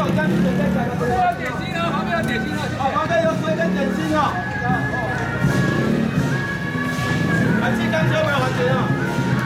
有这样子准备3个。 有点心哦，旁边有点心哦， 好，旁边有水跟点心哦。燃气刚修没有完成啊？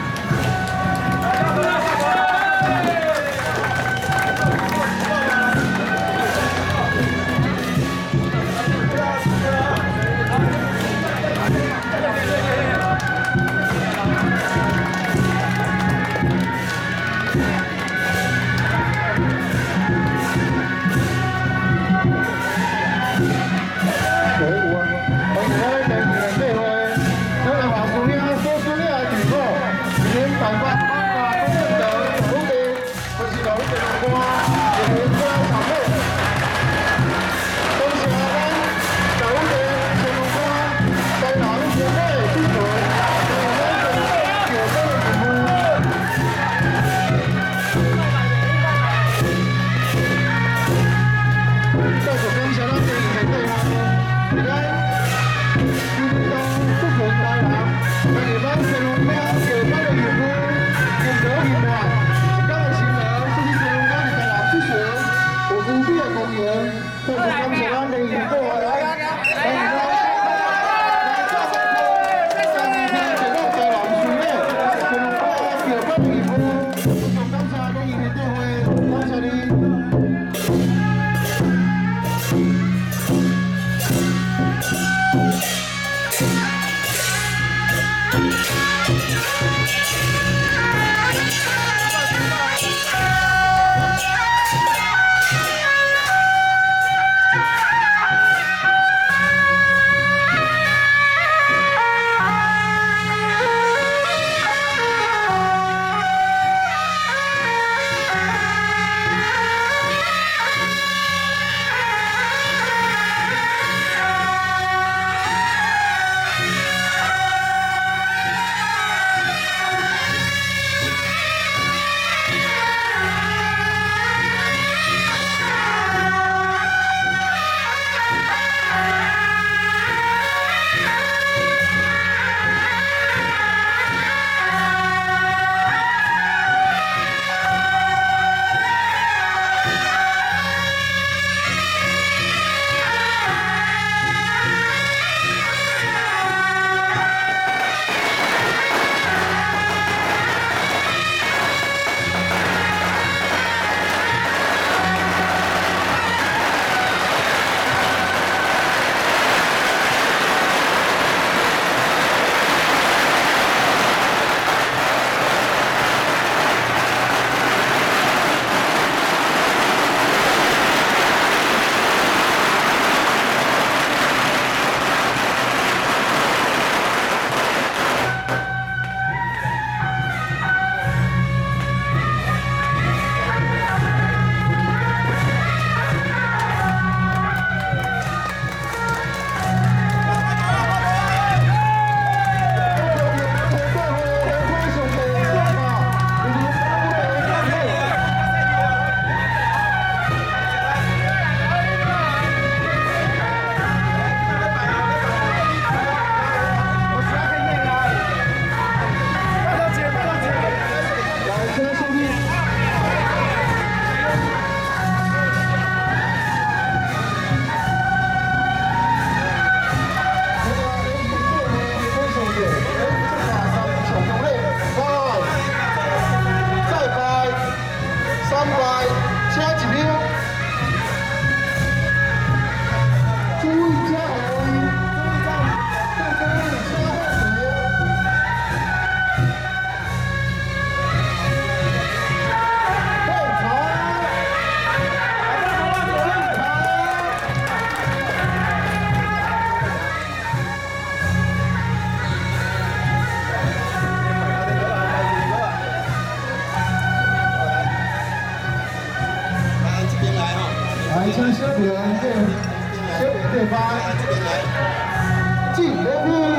请小朋友对小朋友对方敬礼品，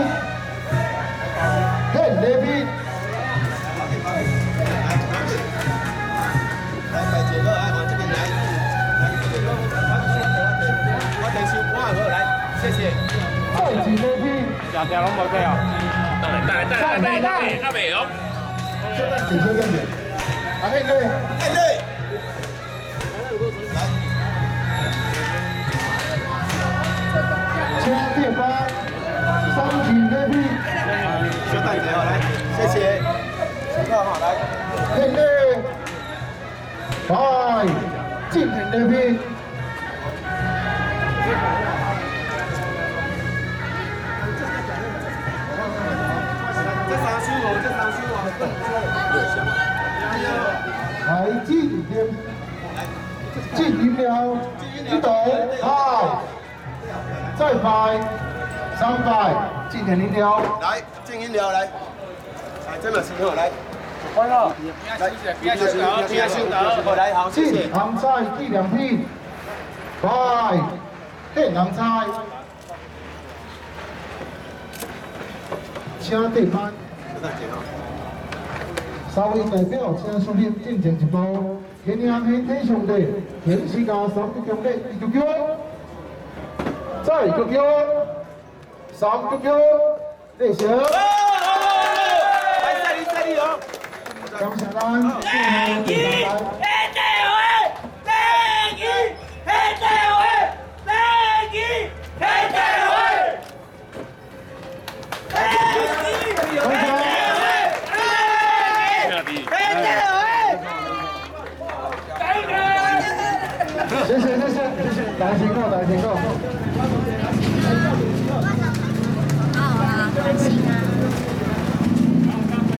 献礼品。 来，快几个啊，往这边来，来这边我等收我好来，谢谢。 再敬礼品， 条条拢无对哦。带，阿妹哦。 请先跟着，阿妹对， 来。 双井这批， 就蛋姐好来，谢谢，请客好来， 嘿嘿，来，进田这批。 这三输哦，这三输哦， 来进饮料，一斗好，再拍300，进点饮料， 来进饮料来，来这么请客来， 关了， 来，别休得，来好，谢谢进。红菜计2片，拍，变红菜，请地班。3位代表请出列进前一步，今年天体上帝，天时加3个强烈1球球，再1球球，3球球，列成。 来这里哦。 感谢咱祝贺地班来。谢谢，大家辛苦，大家辛苦。 好啊，开心啊！